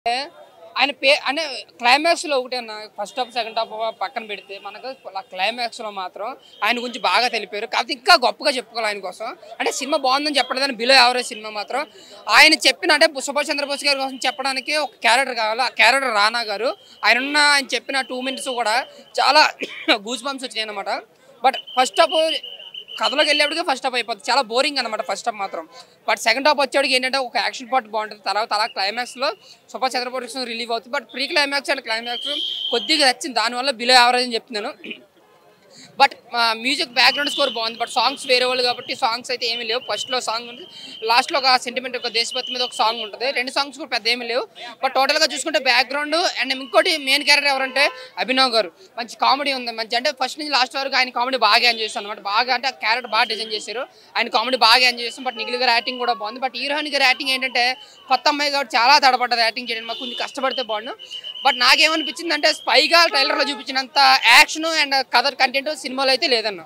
ఆయన అంటే క్లైమాక్స్లో ఒకటే అన్న ఫస్ట్ హాఫ్ సెకండ్ హాఫ్ పక్కన పెడితే మనకు క్లైమాక్స్లో మాత్రం ఆయన గురించి బాగా తెలిపారు. కాకపోతే ఇంకా గొప్పగా చెప్పుకోవాలి ఆయన కోసం. అంటే సినిమా బాగుందని చెప్పడం బిలో యావరేజ్ సినిమా మాత్రం ఆయన చెప్పిన అంటే సుభాష్ చంద్రబోస్ గారి కోసం చెప్పడానికి ఒక క్యారెక్టర్ కావాలి. ఆ క్యారెక్టర్ రానా గారు. ఆయన చెప్పిన 2 minutes కూడా చాలా గూస్ బంప్స్ వచ్చినాయి అనమాట. బట్ ఫస్ట్ హాఫ్ కథలోకి వెళ్ళేప్పటికీ ఫస్ట్ హాఫ్ అయిపోతుంది, చాలా బోరింగ్ అనమాట ఫస్ట్ హాఫ్ మాత్రం. బట్ సెకండ్ హాఫ్ వచ్చేటికి ఏంటంటే ఒక యాక్షన్ పార్ట్ బాగుంటుంది. తర్వాత అలా క్లైమాక్స్లో సుభాష్ చంద్రబోస్ రిలీవ్ అవుతుంది. But pre climax and climax కొద్దిగా నచ్చింది, దానివల్ల బిలో యావరేజ్ అని చెప్తున్నాను. బట్ మ్యూజిక్ బ్యాక్గ్రౌండ్ స్కోర్ బాగుంది. బట్ సాంగ్స్ వేరే వాళ్ళు కాబట్టి సాంగ్స్ అయితే ఏమీ లేవు. ఫస్ట్లో సాంగ్ ఉంది, లాస్ట్లో ఒక సెంటిమెంట్ ఒక దేశభక్తి మీద ఒక సాంగ్ ఉంటుంది. 2 songs కూడా పెద్ద ఏమీ లేవు. బట్ టోటల్గా చూసుకుంటే బ్యాక్గ్రౌండ్ అండ్ ఇంకోటి మెయిన్ క్యారెక్టర్ ఎవరంటే అభినవ్ గారు. మంచి కామెడీ ఉంది, మంచి అంటే ఫస్ట్ నుంచి లాస్ట్ వరకు ఆయన కామెడీ బాగా ఎంజాయ్ చేస్తాను అనమాట. బాగా అంటే ఆ క్యారెక్టర్ బాగా డిజైన్ చేశారు, ఆయన కామెడీ బాగా ఎంజాయ్ చేస్తాం. బట్ నిఖిల్ గారి యాక్టింగ్ కూడా బాగుంది. బట్ హీరోయిన్ గారి యాక్టింగ్ ఏంటంటే కొత్త అమ్మాయి కాబట్టి చాలా తడపడ్డది యాక్టింగ్ చేయడం, మాకు కొంచెం కష్టపడితే బాగుండు. బట్ నాకేమనిపించింది అంటే స్పైగా ట్రైలర్లో చూపించినంత యాక్షన్ అండ్ కథ కంటెంట్ సినిమాలో అయితే లేదన్న.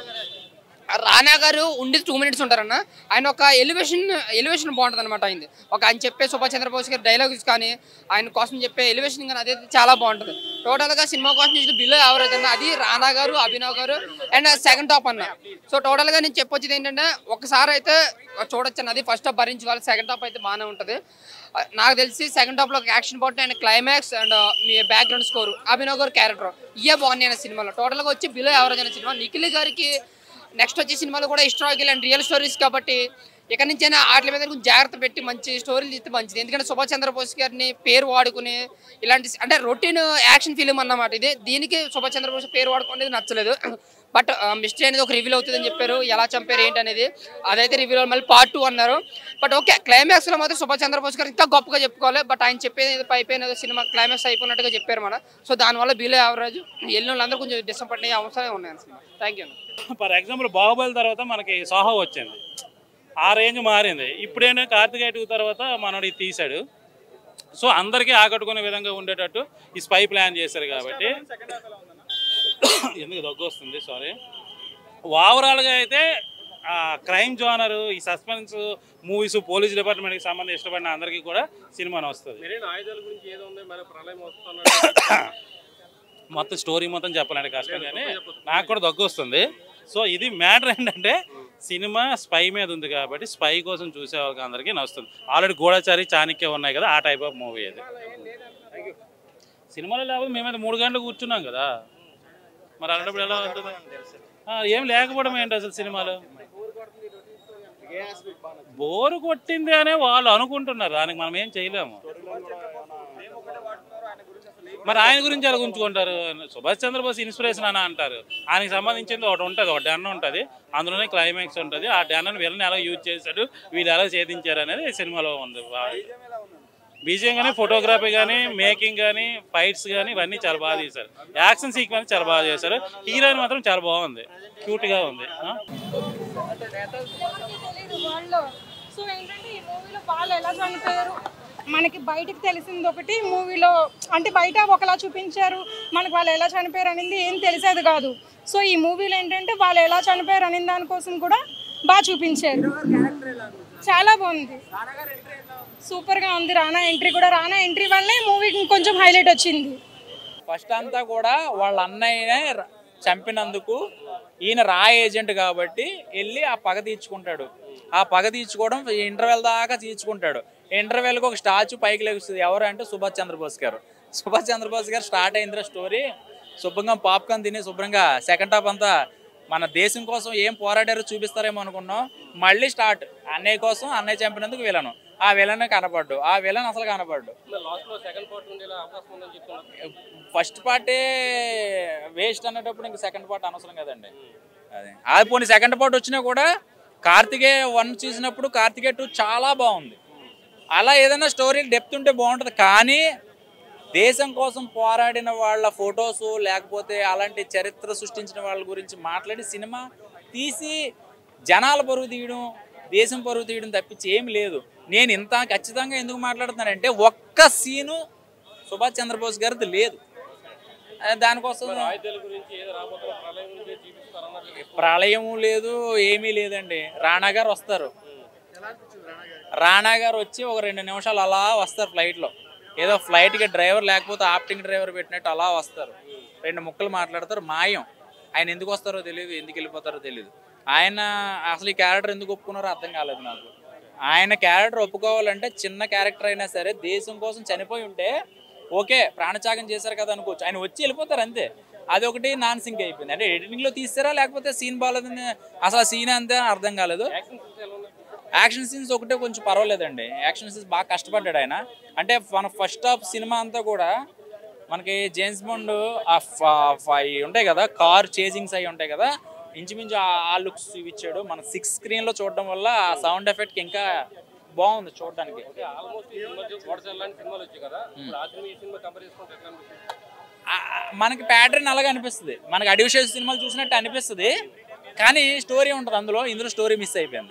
రానా గారు ఉండి 2 minutes ఉంటారన్న. ఆయన ఒక ఎలివేషన్ బాగుంటుంది అనమాట. అయింది ఒక ఆయన చెప్పే సుభాష్ చంద్రబోస్ గారి డైలాగ్స్ కానీ ఆయన కోసం చెప్పే ఎలివేషన్ కానీ అదైతే చాలా బాగుంటుంది. టోటల్గా సినిమా కోసం చూసి బిలో యావరేజ్ అన్న. అది రానా గారు, అభినవ్ గారు అండ్ సెకండ్ హాఫ్ అన్న. సో టోటల్గా నేను చెప్పొచ్చేది ఏంటంటే ఒకసారి అయితే చూడొచ్చు అన్న. అది ఫస్ట్ హాఫ్ భరించుకోవాలి, సెకండ్ హాఫ్ అయితే బాగానే ఉంటుంది. నాకు తెలిసి సెకండ్ హాఫ్లో ఒక action part and climax and మీ బ్యాక్గ్రౌండ్ స్కోర్ అభినవ్ గారు క్యారెక్టర్ ఇవే బాగున్నాయి అన్న సినిమాలో. టోటల్గా వచ్చి బిలో యావరేజ్ అనే సినిమా. నిఖిల్ గారికి నెక్స్ట్ వచ్చే సినిమాలు కూడా హిస్టారికల్ అండ్ రియల్ స్టోరీస్ కాబట్టి ఇక నుంచైనా వాటి మీద కొంచెం జాగ్రత్త పెట్టి మంచి స్టోరీలు ఇస్తే మంచిది. ఎందుకంటే సుభాష్ చంద్రబోస్ గారిని పేరు వాడుకుని ఇలాంటి అంటే రొటీన్ యాక్షన్ ఫిలిం అన్నమాట ఇది. దీనికి సుభాష్ చంద్రబోస్ పేరు వాడుకునేది నచ్చలేదు. బట్ మిస్టరీ అనేది ఒక రివీల్ అవుతుందని చెప్పారు. ఎలా చంపారు ఏంటి అనేది అదైతే రివీల్ మళ్ళీ part 2 అన్నారు. బట్ ఓకే, క్లైమాక్స్లో మాత్రం సుభాష్ చంద్రబోస్ గారు ఇంకా గొప్పగా చెప్పుకోవాలి. బట్ ఆయన చెప్పేది అయిపోయిన సినిమా క్లైమాక్స్ అయిపోయినట్టుగా చెప్పారు మన. సో దానివల్ల బిలో యావరేజ్ వెళ్ళిన వాళ్ళందరూ కొంచెం డిసప్పాయింట్ అయ్యే అవసరం ఉన్నాయి cinema. Thank you. For example Baahubali తర్వాత మనకి సాహో వచ్చింది, ఆ రేంజ్ మారింది. ఇప్పుడేనా కార్తికేయ 2 తర్వాత మనోడు తీశాడు. సో అందరికీ ఆకట్టుకునే విధంగా ఉండేటట్టు ఈ స్పై ప్లాన్ చేశారు కాబట్టి ఎందుకు దగ్గు వస్తుంది, సారీ. ఓవరాల్గా అయితే క్రైమ్ జోనరు, ఈ సస్పెన్స్ మూవీస్, పోలీస్ డిపార్ట్మెంట్కి సంబంధించి ఇష్టపడిన అందరికీ కూడా సినిమాని వస్తుంది. మొత్తం స్టోరీ మొత్తం చెప్పాలంటే కష్టం, కానీ నాకు కూడా దగ్గు వస్తుంది. సో ఇది మ్యాటర్ ఏంటంటే సినిమా స్పై మీద ఉంది కాబట్టి స్పై కోసం చూసే వాళ్ళకి అందరికీ నచ్చుతుంది. ఆల్రెడీ గూఢచారి, చాణక్య ఉన్నాయి కదా, ఆ టైప్ ఆఫ్ మూవీ అది. సినిమాలో లేకపోతే మేమైతే 3 గంటలు కూర్చున్నాం కదా, మరి అలాంటప్పుడు ఎలా ఉంటుంది? ఏం లేకపోవడం ఏంటి అసలు సినిమాలో? బోరు కొట్టింది అనే వాళ్ళు అనుకుంటున్నారు, దానికి మనం ఏం చేయలేము. మరి ఆయన గురించి ఎలా ఉంచుకుంటారు? సుభాష్ చంద్రబోస్ ఇన్స్పిరేషన్ అని అంటారు. ఆయనకి సంబంధించింది ఒకటి ఉంటుంది, ఒక డెన్ ఉంటుంది, అందులోనే క్లైమాక్స్ ఉంటుంది. ఆ డెన్నను వీళ్ళని ఎలా యూజ్ చేశాడు, వీళ్ళు ఎలా ఛేదించారు అనేది సినిమాలో ఉంది. బీజియం కానీ, ఫోటోగ్రఫీ కానీ, మేకింగ్ కానీ, ఫైట్స్ కానీ ఇవన్నీ చాలా బాగా తీశారు. యాక్షన్ సీక్వెన్స్ చాలా బాగా చేశారు. హీరోయిన్ మాత్రం చాలా బాగుంది, క్యూట్గా ఉంది. సో ఏంటంటే ఈ మూవీలో వాళ్ళు ఎలా చనిపోయారు మనకి బయటకు తెలిసింది ఒకటి, మూవీలో అంటే బయట ఒకలా చూపించారు, మనకు వాళ్ళు ఎలా చనిపోయారు అనేది ఏం తెలిసేది కాదు. సో ఈ మూవీలో ఏంటంటే వాళ్ళు ఎలా చనిపోయారు అనే దానికోసం కూడా బాగా చూపించారు. చాలా బాగుంది, సూపర్గా ఉంది. రానా ఎంట్రీ వల్లే మూవీకి కొంచెం హైలైట్ వచ్చింది. ఫస్ట్ అంతా కూడా వాళ్ళ అన్నయ్యనే చంపినందుకు ఈయన రా ఏజెంట్ కాబట్టి వెళ్ళి ఆ పగ తీర్చుకుంటాడు. ఆ పగ తీర్చుకోవడం ఇంటర్వెల్ దాకా తీర్చుకుంటాడు. ఇంటర్వెల్కి ఒక స్టాచ్యూ పైకి లెగుస్తుంది. ఎవరు అంటే సుభాష్ చంద్రబోస్ గారు. సుభాష్ చంద్రబోస్ గారు స్టార్ట్ అయిందిరా స్టోరీ, శుభ్రంగా పాప్కార్న్ తిని శుభ్రంగా సెకండ్ హాఫ్ అంతా మన దేశం కోసం ఏం పోరాడారో చూపిస్తారేమో అనుకున్నాం. మళ్ళీ స్టార్ట్, అన్నయ్య కోసం, అన్నయ్య చంపినందుకు విలను. ఆ విలన్ కనపడ్డు, ఆ విలన్ అసలు కనపడ్డు. ఫస్ట్ పార్టే వేస్ట్ అనేటప్పుడు ఇంక సెకండ్ పార్ట్ అనవసరం కదండి. అది పోనీ సెకండ్ పార్ట్ వచ్చినా కూడా కార్తికేయ 1 చూసినప్పుడు కార్తికేయ 2 చాలా బాగుంది. అలా ఏదైనా స్టోరీ డెప్త్ ఉంటే బాగుంటుంది. కానీ దేశం కోసం పోరాడిన వాళ్ళ ఫొటోస్ లేకపోతే అలాంటి చరిత్ర సృష్టించిన వాళ్ళ గురించి మాట్లాడి సినిమా తీసి జనాల పరువు తీయడం, దేశం పరువు తీయడం తప్పించి ఏమి లేదు. నేను ఇంత ఖచ్చితంగా ఎందుకు మాట్లాడుతున్నానంటే ఒక్క సీను సుభాష్ చంద్రబోస్ గారిది లేదు. దానికోసం ప్రళయం లేదు, ఏమీ లేదండి. రానా గారు వస్తారు, రానా గారు వచ్చి ఒక 2 నిమిషాలు అలా వస్తారు ఫ్లైట్లో. ఏదో ఫ్లైట్కి డ్రైవర్ లేకపోతే ఆప్టింగ్ డ్రైవర్ పెట్టినట్టు అలా వస్తారు, 2 ముక్కలు మాట్లాడతారు, మాయం. ఆయన ఎందుకు వస్తారో తెలియదు, ఎందుకు వెళ్ళిపోతారో తెలియదు. ఆయన అసలు ఈ క్యారెక్టర్ ఎందుకు ఒప్పుకున్నారో అర్థం కాలేదు నాకు. ఆయన క్యారెక్టర్ ఒప్పుకోవాలంటే చిన్న క్యారెక్టర్ అయినా సరే దేశం కోసం చనిపోయి ఉంటే ఓకే, ప్రాణత్యాగం చేశారు కదా అనుకోవచ్చు. ఆయన వచ్చి వెళ్ళిపోతారు అంతే. అదొకటి నాన్ సింక్ అయిపోయింది. అంటే ఎడిటింగ్లో తీస్తారా లేకపోతే సీన్ బాగాలేదని, అసలు ఆ సీన్ అంతే అర్థం కాలేదు. యాక్షన్ సీన్స్ ఒకటే కొంచెం పర్వాలేదండి. యాక్షన్ సీన్స్ బాగా కష్టపడ్డాడు ఆయన. అంటే మన ఫస్ట్ హాఫ్ సినిమా అంతా కూడా మనకి జేమ్స్ బాండ్ ఉంటాయి కదా, కార్ చేజింగ్స్ అవి ఉంటాయి కదా, ఇంచుమించు ఆ లుక్స్ ఇచ్చాడు. మన 6 స్క్రీన్లో చూడడం వల్ల ఆ సౌండ్ ఎఫెక్ట్ ఇంకా బాగుంది చూడడానికి. మనకి ప్యాటర్న్ అలాగే అనిపిస్తుంది, మనకి అడివిషియస్ సినిమాలు చూసినట్టు అనిపిస్తుంది, కానీ స్టోరీ ఉంటుంది అందులో. ఇందులో స్టోరీ మిస్ అయిపోయింది.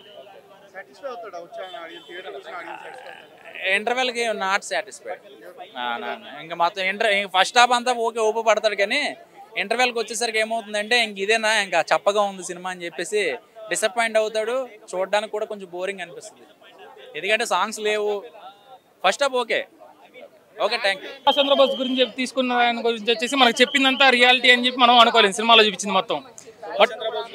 ఇంటర్వెల్కి నాట్ సాటిస్ఫైడ్. ఇంకా మొత్తం ఫస్ట్ హాఫ్ అంతా ఓకే ఓపు పడతాడు, కానీ ఇంటర్వెల్కి వచ్చేసరికి ఏమవుతుందంటే ఇంక ఇదేనా, ఇంకా చప్పగా ఉంది సినిమా అని చెప్పేసి డిసప్పాయింట్ అవుతాడు. చూడడానికి కూడా కొంచెం బోరింగ్ అనిపిస్తుంది, ఎందుకంటే సాంగ్స్ లేవు. First half okay okay thank you. Chandrabose గురించి తీసుకున్న ఆయన గురించి వచ్చేసి మనకు చెప్పిందంతా రియాలిటీ అని చెప్పి మనం అనుకోలేము. సినిమాలో చూపించింది మొత్తం. బట్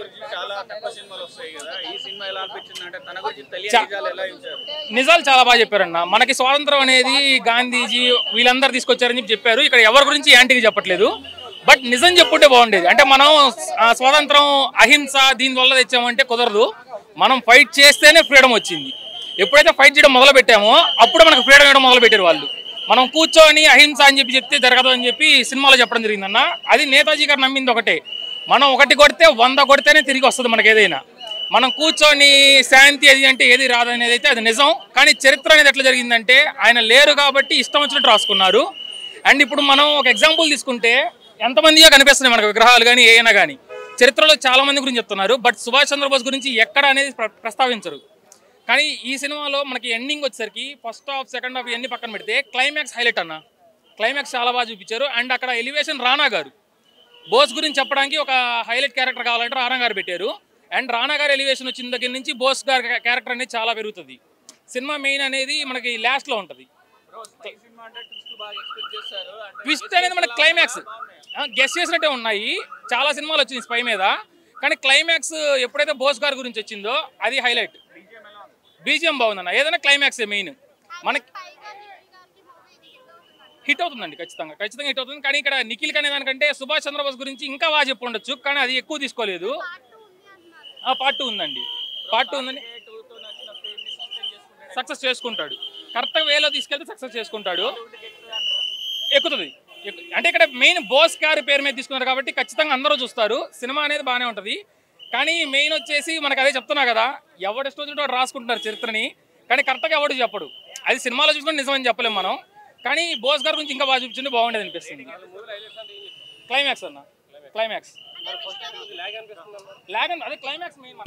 నిజాలు చాలా బాగా చెప్పారన్న. మనకి స్వాతంత్రం అనేది గాంధీజీ వీళ్ళందరూ తీసుకొచ్చారని చెప్పి చెప్పారు. ఇక్కడ ఎవరి గురించి యాంటీగా చెప్పట్లేదు. బట్ నిజం చెప్పుంటే బాగుండేది. అంటే మనం స్వాతంత్రం అహింస దీనివల్ల తెచ్చామంటే కుదరదు. మనం ఫైట్ చేస్తేనే ఫ్రీడమ్ వచ్చింది. ఎప్పుడైతే ఫైట్ చేయడం మొదలు పెట్టామో అప్పుడు మనకు ఫ్రీడమ్ ఇవ్వడం మొదలు పెట్టారు వాళ్ళు. మనం కూర్చొని అహింస అని చెప్పి చెప్తే జరగదు అని చెప్పి సినిమాలో చెప్పడం జరిగిందన్న. అది నేతాజీ గారు నమ్మింది ఒకటే, మనం 1 కొడితే 100 కొడితేనే తిరిగి వస్తుంది మనకి ఏదైనా. మనం కూర్చొని శాంతి అది అంటే ఏది రాదనేది అయితే అది నిజం. కానీ చరిత్ర అనేది ఎట్లా జరిగిందంటే ఆయన లేరు కాబట్టి ఇష్టం వచ్చినట్టు రాసుకున్నారు. అండ్ ఇప్పుడు మనం ఒక ఎగ్జాంపుల్ తీసుకుంటే ఎంతమందిగా కనిపిస్తున్నాయి మనకు విగ్రహాలు కానీ ఏమైనా కానీ. చరిత్రలో చాలా మంది గురించి చెప్తున్నారు, బట్ సుభాష్ చంద్రబోస్ గురించి ఎక్కడ అనేది ప్రస్తావించరు. కానీ ఈ సినిమాలో మనకి ఎండింగ్ వచ్చేసరికి ఫస్ట్ హాఫ్ సెకండ్ హాఫ్ ఇవన్నీ పక్కన పెడితే క్లైమాక్స్ హైలైట్ అన్న. క్లైమాక్స్ చాలా బాగా చూపించారు. అండ్ అక్కడ ఎలివేషన్ రానా గారు, బోస్ గురించి చెప్పడానికి ఒక హైలైట్ క్యారెక్టర్ కావాలంటే రానా గారు పెట్టారు. అండ్ రానా గారు ఎలివేషన్ వచ్చిన దగ్గర నుంచి బోస్ గారి క్యారెక్టర్ అనేది చాలా పెరుగుతుంది. సినిమా మెయిన్ అనేది మనకి లాస్ట్లో ఉంటుంది. ట్విస్ట్ అనేది మనకి క్లైమాక్స్ గెస్ చేసినట్టే ఉన్నాయి. చాలా సినిమాలు వచ్చింది స్పై మీద, కానీ క్లైమాక్స్ ఎప్పుడైతే బోస్ గారి గురించి వచ్చిందో అది హైలైట్. బీజిఎం బాగుందన్న. ఏదైనా క్లైమాక్స్ మెయిన్ మనకి హిట్ అవుతుందండి. ఖచ్చితంగా హిట్ అవుతుంది. కానీ ఇక్కడ నిఖిల్ అనే దానికంటే సుభాష్ చంద్రబోస్ గురించి ఇంకా బాగా చెప్పి ఉండొచ్చు, కానీ అది ఎక్కువ తీసుకోలేదు. పార్ట్ 2 ఉందండి. పార్ట్ 2 ఉందని సక్సెస్ చేసుకుంటాడు. కరెక్ట్గా వేలో తీసుకెళ్తే సక్సెస్ చేసుకుంటాడు, ఎక్కుతుంది. అంటే ఇక్కడ మెయిన్ బోస్ గారి పేరు మీద తీసుకున్నారు కాబట్టి ఖచ్చితంగా అందరూ చూస్తారు. సినిమా అనేది బాగానే ఉంటుంది. కానీ మెయిన్ వచ్చేసి మనకు అదే చెప్తున్నా కదా, ఎవరి స్టోరీ రాసుకుంటున్నారు చరిత్రని, కానీ కరెక్ట్గా ఎవడు చెప్పడు. అది సినిమాలో చూసుకుంటే నిజమని చెప్పలేము మనం. కానీ బోస్ గారి గురించి ఇంకా బాగా చూపించింది బాగుండేది అనిపిస్తుంది. క్లైమాక్స్ అన్న, క్లైమాక్స్ లాగ్ అదే క్లైమాక్స్ మెయిన్.